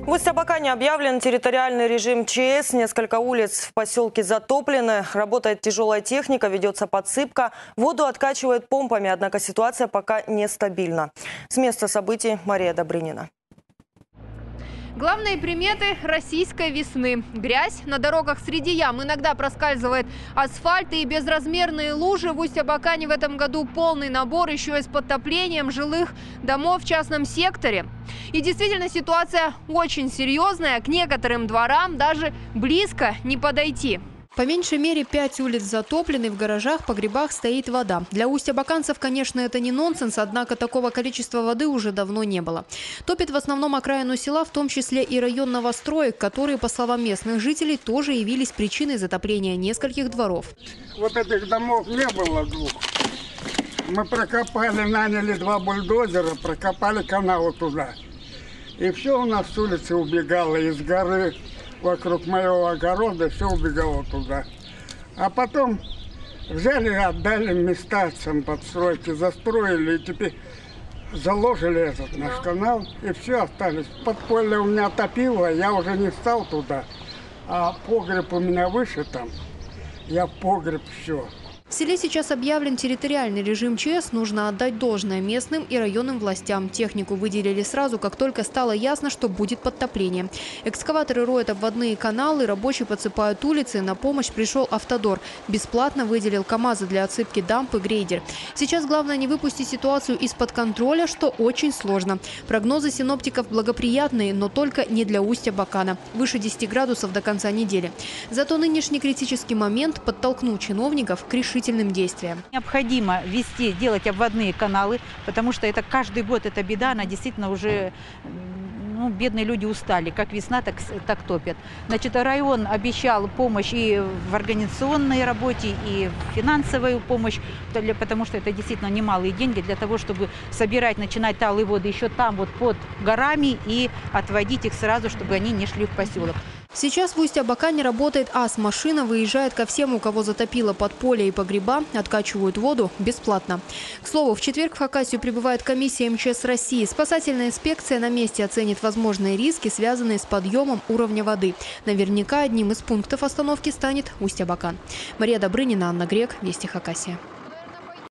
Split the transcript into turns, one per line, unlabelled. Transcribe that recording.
В Усть-Абакане объявлен территориальный режим ЧС. Несколько улиц в поселке затоплены. Работает тяжелая техника, ведется подсыпка. Воду откачивают помпами, однако ситуация пока нестабильна. С места событий Мария Добрынина.
Главные приметы российской весны. Грязь на дорогах среди ям. Иногда проскальзывает асфальт и безразмерные лужи. В Усть-Абакане в этом году полный набор еще и с подтоплением жилых домов в частном секторе. И действительно ситуация очень серьезная. К некоторым дворам даже близко не подойти. По меньшей мере 5 улиц затоплены, в гаражах, погребах стоит вода. Для усть-абаканцев, конечно, это не нонсенс, однако такого количества воды уже давно не было. Топит в основном окраину села, в том числе и район новостроек, которые, по словам местных жителей, тоже явились причиной затопления нескольких дворов.
Вот этих домов не было двух. Мы прокопали, наняли 2 бульдозера, прокопали канал туда. И все у нас с улицы убегало из горы. Вокруг моего огорода все убегало туда. А потом взяли и отдали места подстройки, застроили и теперь заложили этот наш канал. И все остались. Подполье у меня топило, я уже не стал туда. А погреб у меня выше там. Я в погреб все.
В селе сейчас объявлен территориальный режим ЧС. Нужно отдать должное местным и районным властям. Технику выделили сразу, как только стало ясно, что будет подтопление. Экскаваторы роют обводные каналы, рабочие подсыпают улицы. На помощь пришел Автодор. Бесплатно выделил КАМАЗы для отсыпки дамб и грейдер. Сейчас главное не выпустить ситуацию из-под контроля, что очень сложно. Прогнозы синоптиков благоприятные, но только не для Усть-Абакана. Выше 10 градусов до конца недели. Зато нынешний критический момент подтолкнул чиновников к решительным действиям.
Необходимо вести, делать обводные каналы, потому что это каждый год эта беда, она действительно уже, бедные люди устали, как весна, так топят. Значит, район обещал помощь и в организационной работе, и в финансовую помощь, потому что это действительно немалые деньги для того, чтобы собирать, начинать талые воды еще там вот под горами и отводить их сразу, чтобы они не шли в поселок.
Сейчас в Усть-Абакане работает АС-машина, выезжает ко всем, у кого затопило подполье и погреба, откачивают воду бесплатно. К слову, в четверг в Хакасию прибывает комиссия МЧС России. Спасательная инспекция на месте оценит возможные риски, связанные с подъемом уровня воды. Наверняка одним из пунктов остановки станет Усть-Абакан. Мария Добрынина, Анна Грек, Вести Хакасия.